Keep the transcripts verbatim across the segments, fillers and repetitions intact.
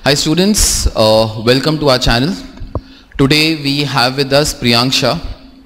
Hi students, uh, welcome to our channel. Today we have with us Priyank Shah.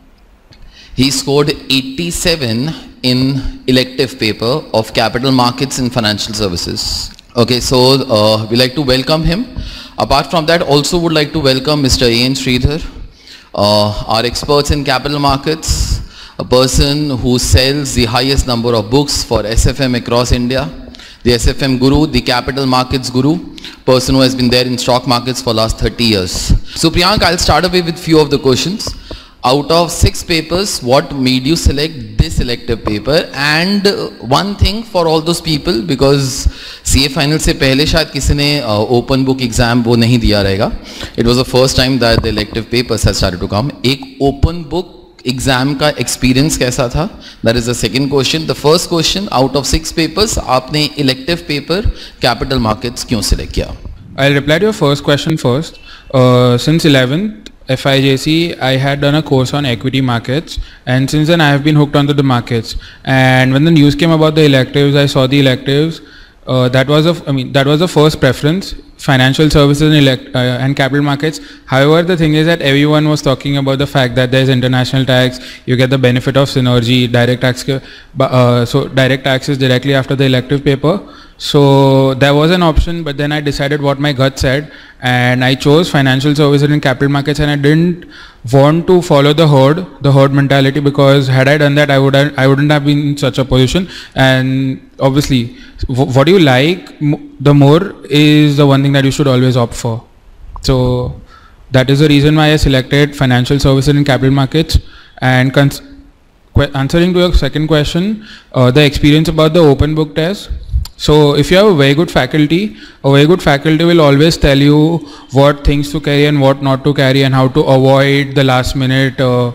He scored eighty-seven in elective paper of Capital Markets and Financial Services. Okay, so uh, we like to welcome him. Apart from that, also would like to welcome Mister A N Sridhar, uh, our experts in capital markets, a person who sells the highest number of books for S F M across India, the S F M guru, the capital markets guru, person who has been there in stock markets for last thirty years. So Priyank, I'll start away with few of the questions. Out of six papers, what made you select this elective paper? And uh, one thing for all those people, because C A final से पहले शायद किसी ने uh, open book exam वो नहीं दिया रहेगा. It was the first time that the elective papers has started to come. एक open book एग्जाम का एक्सपीरियंस कैसा था? That is the second question. The first question, out of six papers, आपने elective paper capital markets क्यों select किया? I'll reply to your first question first. Uh, since eleventh F I J C, I had done a course on equity markets, and since then I have been hooked onto the markets. And when the news came about the electives, I saw the electives. Uh, that was a, I mean, that was the first preference. Financial services and, elect, uh, and capital markets. However, the thing is that everyone was talking about the fact that there is international tax, you get the benefit of synergy, direct tax, uh, so direct taxes directly after the elective paper. So there was an option, but then I decided what my gut said, and I chose financial services and capital markets, and I didn't want to follow the herd, the herd mentality, because had I done that, I would have, I wouldn't have been in such a position. And obviously, what you like the more is the one thing that you should always opt for. So that is the reason why I selected financial services and capital markets. And answering to your second question, uh, the experience about the open book test. So if you have a very good faculty, a very good faculty will always tell you what things to carry and what not to carry, and how to avoid the last minute uh,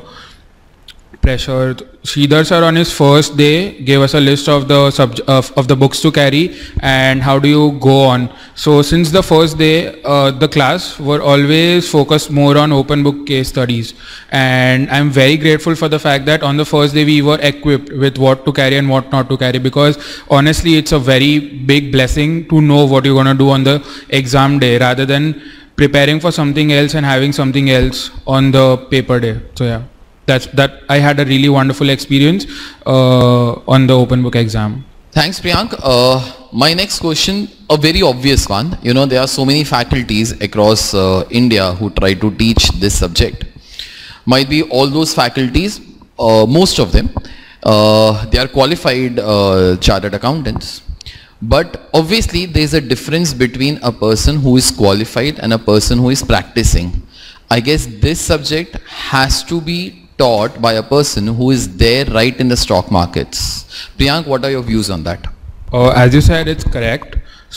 pressure. Sridhar sir on his first day gave us a list of the sub of, of the books to carry and how do you go on. So since the first day, uh, the class were always focused more on open book case studies, and I'm very grateful for the fact that on the first day we were equipped with what to carry and what not to carry, because honestly it's a very big blessing to know what you're going to do on the exam day rather than preparing for something else and having something else on the paper day. So yeah. That's that. I had a really wonderful experience uh, on the open book exam. Thanks, Priyank. Uh, my next question, a very obvious one. You know, there are so many faculties across uh, India who try to teach this subject. Might be all those faculties, uh, most of them, uh, they are qualified uh, chartered accountants. But obviously, there is a difference between a person who is qualified and a person who is practicing. I guess this subject has to be taught by a person who is there right in the stock markets. Priyank, what are your views on that? Uh, as you said, it's correct.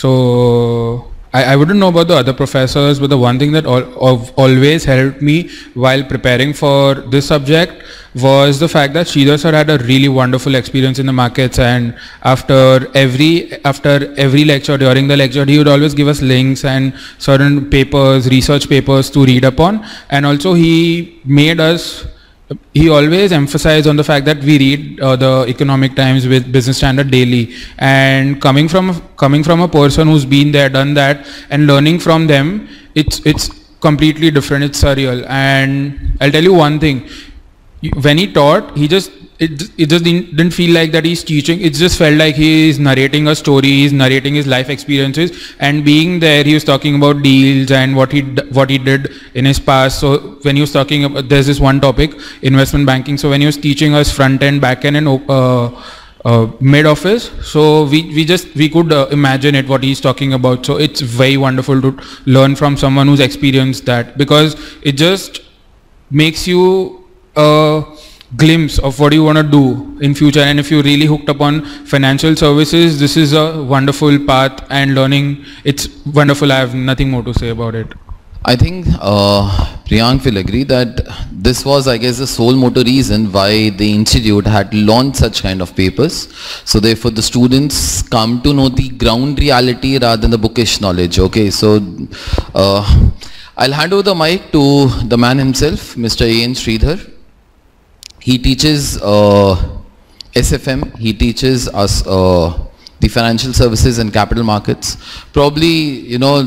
So I, I wouldn't know about the other professors, but the one thing that al of always helped me while preparing for this subject was the fact that Sridhar sir had a really wonderful experience in the markets, and after every after every lecture, during the lecture, he would always give us links and certain papers, research papers to read upon, and also he made us He always emphasized on the fact that we read uh, the Economic Times with Business Standard daily, and coming from coming from a person who's been there, done that, and learning from them, it's it's completely different. It's surreal. And I'll tell you one thing: when he taught, he just it it just didn't, didn't feel like that he's teaching. It just felt like he's narrating a story, he's narrating his life experiences, and being there, he was talking about deals and what he what he did in his past. So when he was talking about, there's this one topic, investment banking. So when he was teaching us front end, back end, and uh, uh, mid office, so we we just we could uh, imagine it what he's talking about. So it's very wonderful to learn from someone who's experienced that, because it just makes you uh, glimpse of what you want to do in future. And if you're really hooked up on financial services, this is a wonderful path, and learning, it's wonderful. I have nothing more to say about it. I think uh, Priyank will agree that this was, I guess, the sole motor reason why the institute had launched such kind of papers. So therefore the students come to know the ground reality rather than the bookish knowledge. Okay, so uh, I'll hand over the mic to the man himself, Mister A N Sridhar. He teaches uh, S F M, he teaches us uh, the financial services and capital markets. Probably, you know,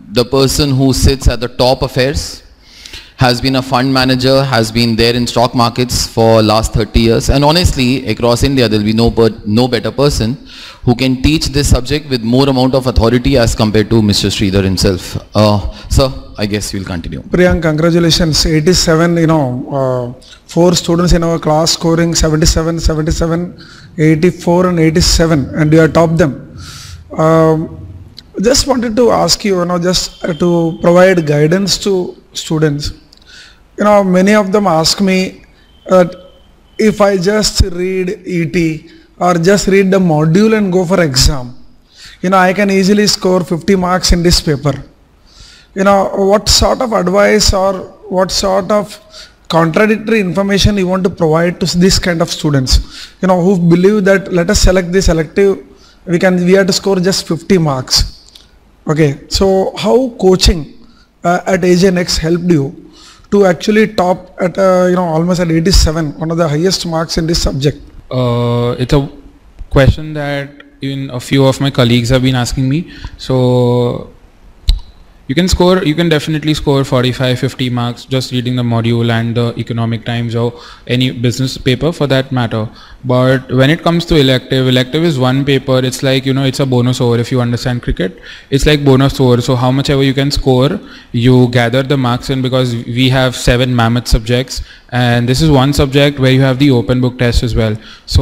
the person who sits at the top affairs, has been a fund manager, has been there in stock markets for last thirty years, and honestly across India there will be no, no better person who can teach this subject with more amount of authority as compared to Mister Sridhar himself. Uh, sir, I guess you'll continue. Priyank, congratulations, eighty-seven, you know, uh, four students in our class scoring seventy-seven, seventy-seven, eighty-four and eighty-seven, and you have topped them. Um, just wanted to ask you, you know, just to provide guidance to students. You know, many of them ask me that if I just read E T or just read the module and go for exam, you know, I can easily score fifty marks in this paper. You know, what sort of advice or what sort of contradictory information you want to provide to this kind of students, you know, who believe that let us select this elective, we can, we have to score just fifty marks. Okay, so how coaching uh, at A J NeXt helped you to actually top at uh, you know, almost at eighty-seven, one of the highest marks in this subject? Uh, it's a question that even a few of my colleagues have been asking me. So you can score, you can definitely score forty-five, fifty marks just reading the module and the Economic Times or any business paper for that matter. But when it comes to elective, elective is one paper. It's like, you know, it's a bonus over. If you understand cricket, it's like bonus over. So how much ever you can score, you gather the marks in, because we have seven mammoth subjects, and this is one subject where you have the open book test as well.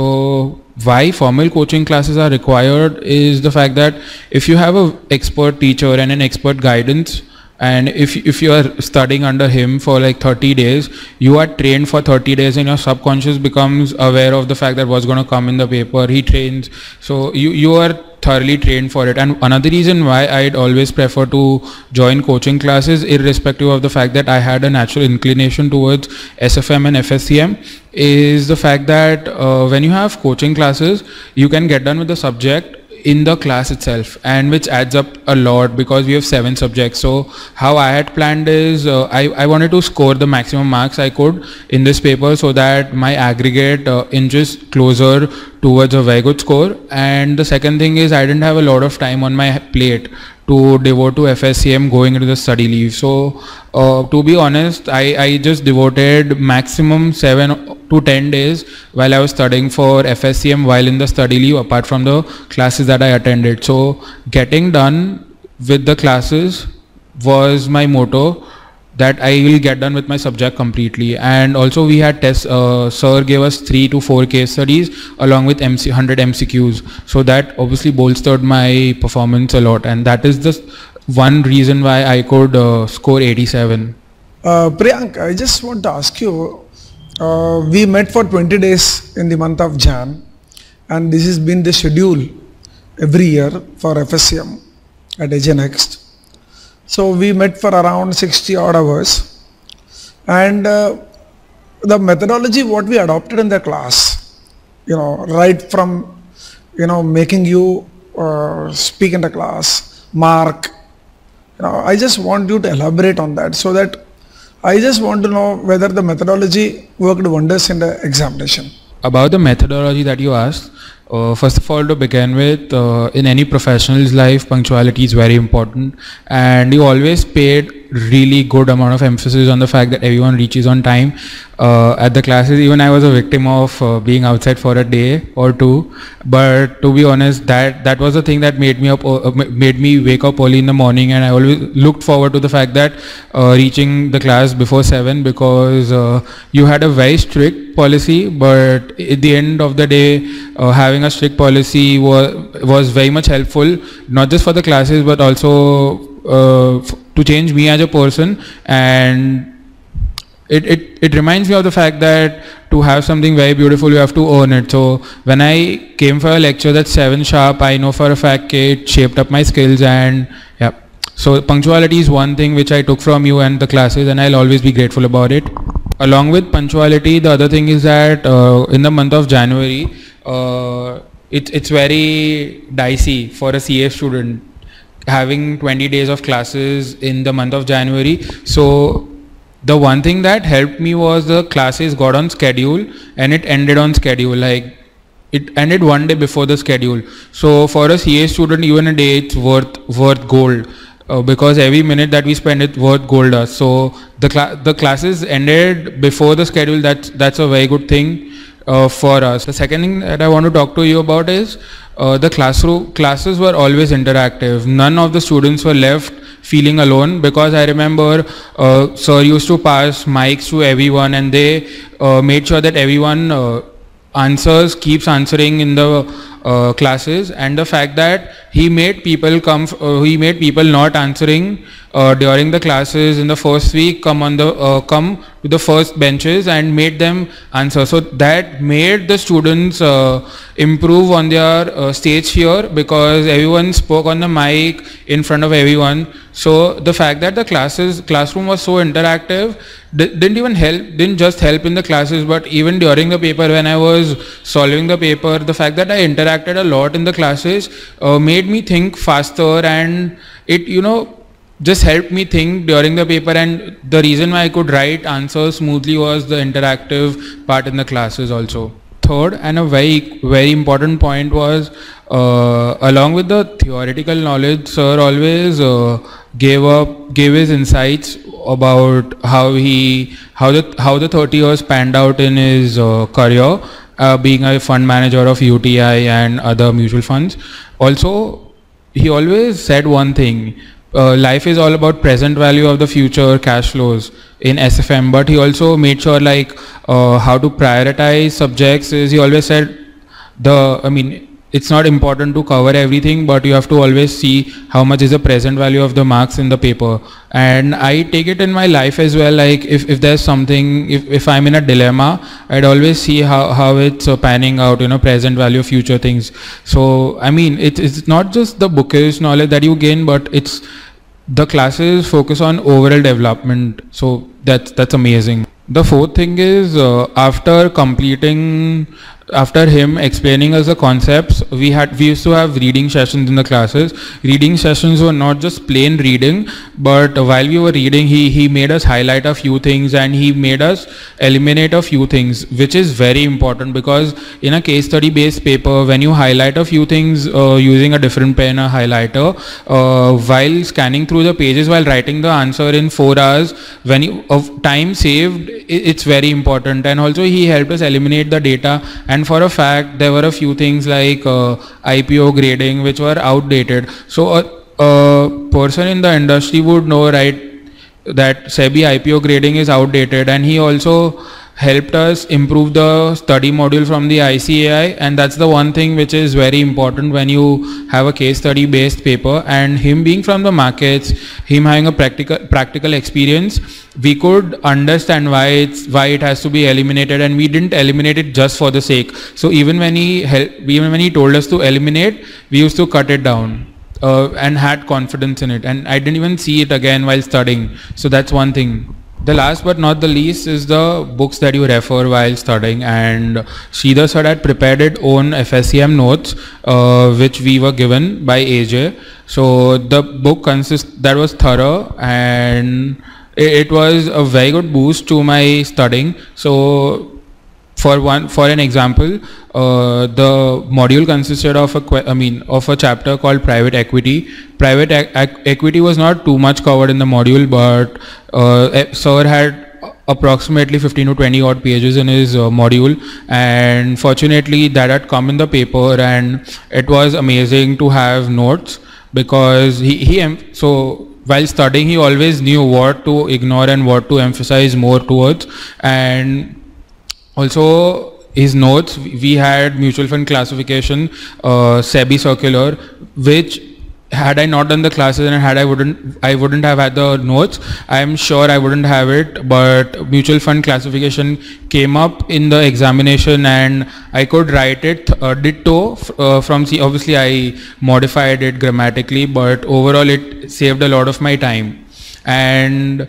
So why formal coaching classes are required is the fact that if you have an expert teacher and an expert guidance, and if, if you are studying under him for like thirty days, you are trained for thirty days and your subconscious becomes aware of the fact that what's going to come in the paper. He trains, so you, you are thoroughly trained for it. And another reason why I'd always prefer to join coaching classes, irrespective of the fact that I had a natural inclination towards S F M and F S C M, is the fact that uh, when you have coaching classes, you can get done with the subject in the class itself, and which adds up a lot because we have seven subjects. So how I had planned is uh, I, I wanted to score the maximum marks I could in this paper so that my aggregate uh, inches closer towards a very good score. And the second thing is I didn't have a lot of time on my plate to devote to F S C M going into the study leave. So uh, to be honest, I, I just devoted maximum seven to ten days while I was studying for F S C M while in the study leave, apart from the classes that I attended. So getting done with the classes was my motto, that I will get done with my subject completely. And also we had tests, uh, sir gave us three to four case studies along with M C, one hundred M C Qs. So that obviously bolstered my performance a lot, and that is the one reason why I could uh, score eighty-seven. Uh, Priyank, I just want to ask you, uh, we met for twenty days in the month of Jan, and this has been the schedule every year for F S C M at A J NeXt. So we met for around sixty odd hours, and uh, the methodology what we adopted in the class, you know, right from, you know, making you uh, speak in the class, mark, you know, I just want you to elaborate on that, so that I just want to know whether the methodology worked wonders in the examination. About the methodology that you asked, Uh, first of all, to begin with, uh, in any professional's life, punctuality is very important, and you always paid really good amount of emphasis on the fact that everyone reaches on time uh, at the classes. Even I was a victim of uh, being outside for a day or two, but to be honest, that that was the thing that made me up uh, made me wake up early in the morning, and I always looked forward to the fact that uh, reaching the class before seven, because uh, you had a very strict policy, but at the end of the day, uh, having a strict policy was was very much helpful, not just for the classes but also uh, to change me as a person. And it, it it reminds me of the fact that to have something very beautiful, you have to earn it. So when I came for a lecture that's seven sharp, I know for a fact it shaped up my skills. And yeah, so punctuality is one thing which I took from you and the classes, and I'll always be grateful about it. Along with punctuality, the other thing is that uh, in the month of January, uh, it, it's very dicey for a C A student having twenty days of classes in the month of January. So the one thing that helped me was the classes got on schedule and it ended on schedule. Like it ended one day before the schedule. So for a C A student, even a day, it's worth worth gold. uh, because every minute that we spend it worth gold dust. So the cla the classes ended before the schedule. That's that's a very good thing uh, for us. The second thing that I want to talk to you about is uh, the classroom classes were always interactive. None of the students were left feeling alone, because I remember uh, sir used to pass mics to everyone, and they uh, made sure that everyone uh, answers keeps answering in the uh, classes. And the fact that he made people come uh, he made people not answering uh, during the classes in the first week come on the uh, come to the first benches and made them answer. So that made the students uh, improve on their uh, stage fear, because everyone spoke on the mic in front of everyone. So the fact that the classes classroom was so interactive didn't even help, didn't just help in the classes, but even during the paper when I was solving the paper, the fact that I interacted a lot in the classes uh, made me think faster, and it, you know, just helped me think during the paper. And the reason why I could write answers smoothly was the interactive part in the classes also. Third, and a very very important point was, uh, along with the theoretical knowledge, sir always uh, gave up gave his insights about how he how the how the thirty years panned out in his uh, career, uh, being a fund manager of U T I and other mutual funds. Also, he always said one thing: uh, life is all about present value of the future cash flows in S F M. But he also made sure, like, uh, how to prioritize subjects. Is he always said the I mean it's not important to cover everything, but you have to always see how much is the present value of the marks in the paper. And I take it in my life as well. Like, if, if there's something, if, if I'm in a dilemma, I'd always see how, how it's uh, panning out, you know, present value, future things. So, I mean, it, it's not just the bookish knowledge that you gain, but it's the classes focus on overall development. So that's, that's amazing. The fourth thing is, uh, after completing after him explaining us the concepts, we had we used to have reading sessions in the classes. Reading sessions were not just plain reading, but while we were reading, he he made us highlight a few things, and he made us eliminate a few things, which is very important, because in a case study based paper, when you highlight a few things uh, using a different pen or highlighter, uh, while scanning through the pages while writing the answer in four hours, when you of time saved, it's very important. And also he helped us eliminate the data. And for a fact, there were a few things like uh, I P O grading, which were outdated. So a, a person in the industry would know, right, that SEBI I P O grading is outdated. And he also helped us improve the study module from the I C A I, and that's the one thing which is very important when you have a case study based paper. And him being from the markets, him having a practical practical experience, we could understand why it's why it has to be eliminated, and we didn't eliminate it just for the sake. So even when he help, even when he told us to eliminate, we used to cut it down uh, and had confidence in it, and I didn't even see it again while studying. So that's one thing. The last but not the least is the books that you refer while studying, and Sridhar sir had prepared its own F S C M notes uh, which we were given by A J. So the book consists, that was thorough, and it, it was a very good boost to my studying. So for one, for an example, uh, the module consisted of a, I mean, of a chapter called private equity. Private e equity was not too much covered in the module, but uh, sir had approximately fifteen to twenty odd pages in his uh, module, and fortunately that had come in the paper, and it was amazing to have notes, because he, he so while studying he always knew what to ignore and what to emphasize more towards. And also his notes, we had mutual fund classification, uh, SEBI circular, which had I not done the classes and had I wouldn't I wouldn't have had the notes, I am sure I wouldn't have it. But mutual fund classification came up in the examination, and I could write it uh, ditto uh, from C. Obviously I modified it grammatically, but overall it saved a lot of my time. And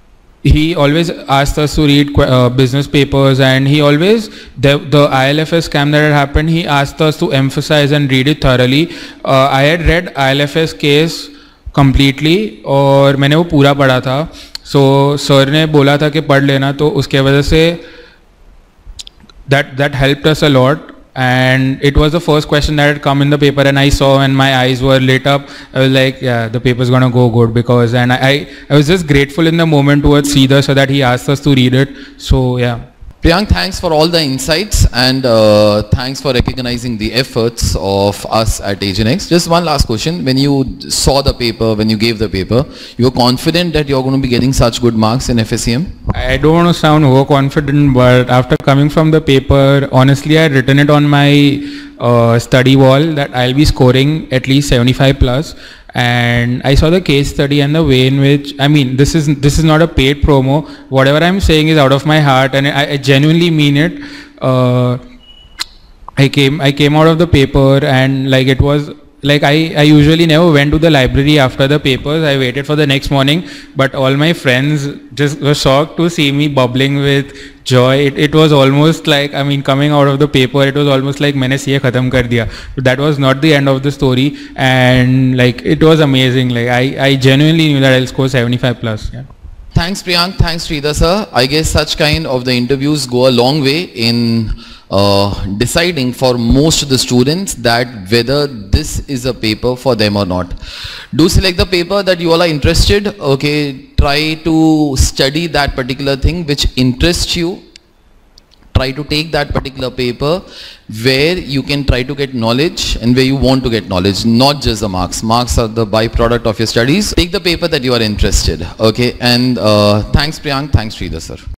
he always asked us to read uh, business papers, and he always, the, the I L F S scam that had happened, he asked us to emphasize and read it thoroughly. Uh, I had read I L F S case completely, और मैंने वो पूरा पढ़ा था. So sir ने बोला था कि पढ़ लेना, तो उसके वजह से that that helped us a lot. and it was the first question that had come in the paper, and I saw and my eyes were lit up. I was like, yeah, the paper's gonna go good, because, and I, I, I was just grateful in the moment towards Sridhar, so that he asked us to read it. So yeah. Priyank, thanks for all the insights, and uh, thanks for recognizing the efforts of us at A J NeXt. Just one last question. When you saw the paper, when you gave the paper, you were confident that you're going to be getting such good marks in F S C M? I don't want to sound overconfident, but after coming from the paper, honestly, I had written it on my uh, study wall that I'll be scoring at least seventy-five plus. And I saw the case study and the way in which, I mean, this is this is not a paid promo. Whatever I'm saying is out of my heart, and I, I genuinely mean it. Uh, I came I came out of the paper, and like it was like I, I usually never went to the library after the papers. I waited for the next morning, but all my friends just were shocked to see me bubbling with joy. It, it was almost like, I mean, coming out of the paper, it was almost like maine C A khatam kar diya. But that was not the end of the story, and like it was amazing. Like I, I genuinely knew that I'll score seventy-five plus. Yeah. Thanks Priyank, thanks Sridhar sir. I guess such kind of the interviews go a long way in uh, deciding for most of the students that whether this is a paper for them or not. Do select the paper that you all are interested. Okay, try to study that particular thing which interests you. Try to take that particular paper where you can try to get knowledge and where you want to get knowledge, not just the marks. Marks are the byproduct of your studies. Take the paper that you are interested. Okay, and uh, thanks Priyank, thanks Sridhar sir.